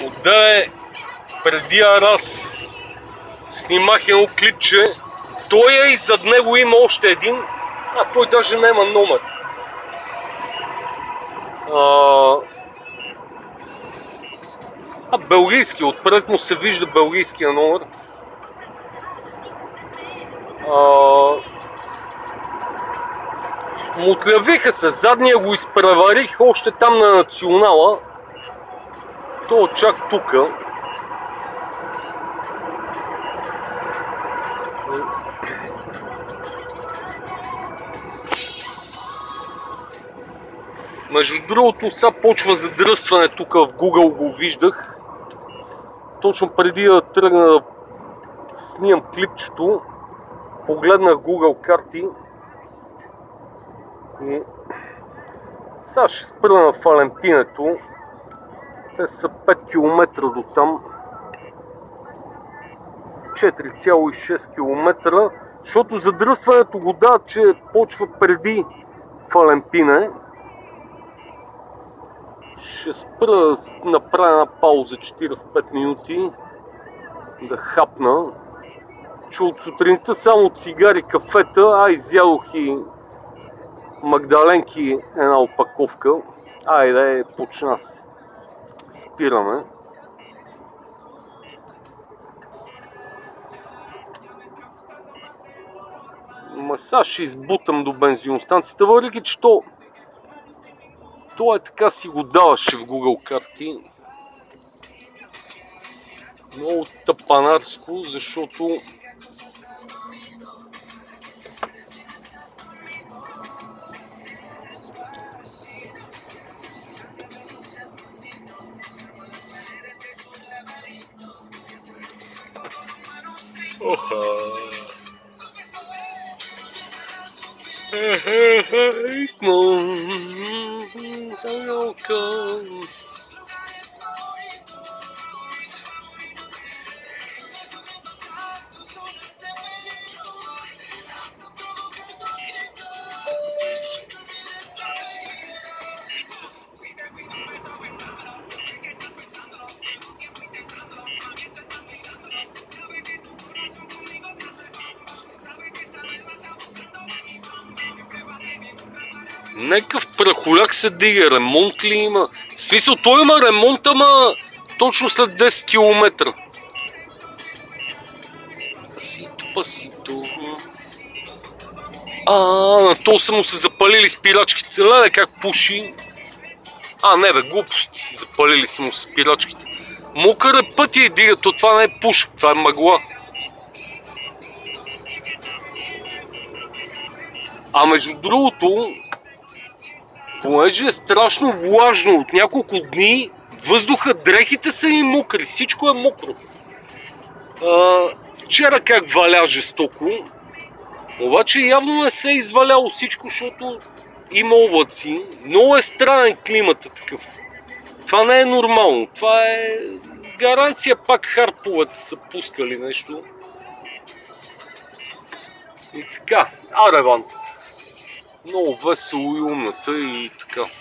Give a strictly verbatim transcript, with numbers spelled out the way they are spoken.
Отде преди раз снимах едно клипче. Той е и зад него има още един, а той даже няма номер. А, а белгийски, отпред му се вижда белгийския номер. А, Мутлявиха се, задния го изпреварих още там на Национала. То чак тука. Между другото, сега почва задръстване тук в Google, го виждах. Точно преди да тръгна да снимам клипчето, погледнах Google карти и сега ще спра на Фалемпинето. Те са пет километра до там. четири цяло и шест километра, защото задръстването го дава, че почва преди Фалемпине. Ще спра да направя една пауза четиридесет и пет минути, да хапна. Че от сутринта само цигари, кафета, а изядох и магдаленки една опаковка. Айде, почна се. Спираме. Ма сега ще избутам до бензиностанцията, въпреки че то то е така си го даваше в Google карти. Много тъпанарско, защото Оха. Някакъв прахоляк се дига, ремонт ли има? В смисъл, той има ремонт, ама точно след десет километра. Пасито, пасито. А, на то са му се запалили спирачките. Леле, как пуши. А, не бе, глупости. Запалили са му спирачките. Мокър е пътя и дига, то това не е пушек, това е мъгла. А между другото, понеже е страшно влажно от няколко дни, въздуха, дрехите са и мокри, всичко е мокро. А, вчера как валя жестоко, обаче явно не се е изваляло всичко, защото има облаци. Много е странен климата такъв. Това не е нормално, това е гаранция, пак харповете са пускали нещо. И така, Аревант. Много весело и умната и така.